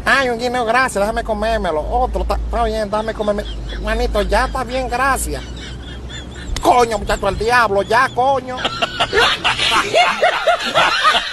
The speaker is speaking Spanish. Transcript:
Ay, un guineo, gracias, déjame comérmelo. Otro, está bien, déjame comerme. Manito, ya está bien, gracias. Coño, muchacho, al diablo, ya, coño.